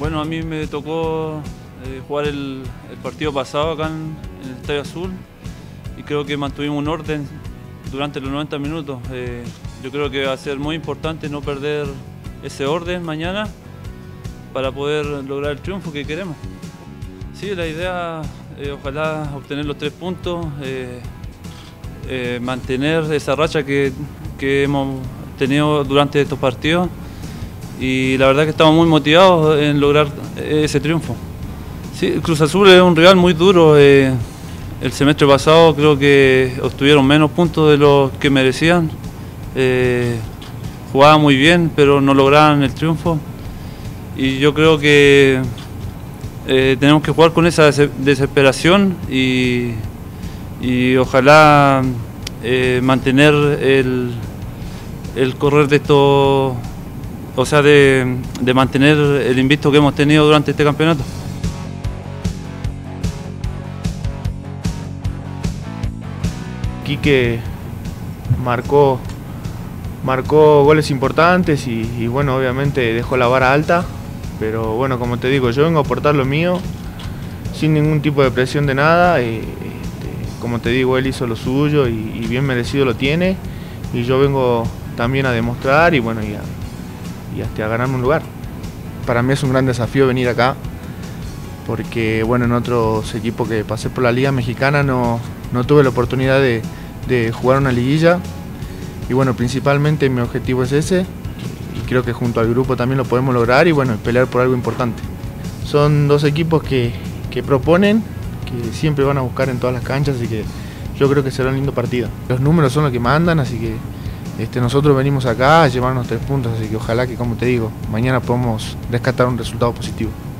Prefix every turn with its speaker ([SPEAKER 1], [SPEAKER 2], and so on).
[SPEAKER 1] Bueno, a mí me tocó jugar el partido pasado acá en el Estadio Azul y creo que mantuvimos un orden durante los 90 minutos. Yo creo que va a ser muy importante no perder ese orden mañana para poder lograr el triunfo que queremos. Sí, la idea ojalá obtener los 3 puntos, mantener esa racha que hemos tenido durante estos partidos. Y la verdad que estamos muy motivados en lograr ese triunfo. Sí, Cruz Azul es un rival muy duro. El semestre pasado creo que obtuvieron menos puntos de los que merecían. Jugaban muy bien, pero no lograban el triunfo. Y yo creo que tenemos que jugar con esa desesperación y ojalá mantener el correr de estos. O sea, de mantener el invicto que hemos tenido durante este campeonato.
[SPEAKER 2] Quique marcó goles importantes y bueno, obviamente dejó la vara alta, pero bueno, como te digo, yo vengo a aportar lo mío sin ningún tipo de presión de nada. Como te digo, él hizo lo suyo y bien merecido lo tiene, y yo vengo también a demostrar y bueno, y hasta a ganarme un lugar. Para mí es un gran desafío venir acá, porque bueno, en otros equipos que pasé por la Liga Mexicana no tuve la oportunidad de jugar una liguilla, y bueno, principalmente mi objetivo es ese, y creo que junto al grupo también lo podemos lograr y bueno, pelear por algo importante. Son dos equipos que proponen, que siempre van a buscar en todas las canchas, así que yo creo que será un lindo partido. Los números son los que mandan, así que nosotros venimos acá a llevarnos 3 puntos, así que ojalá que, como te digo, mañana podamos rescatar un resultado positivo.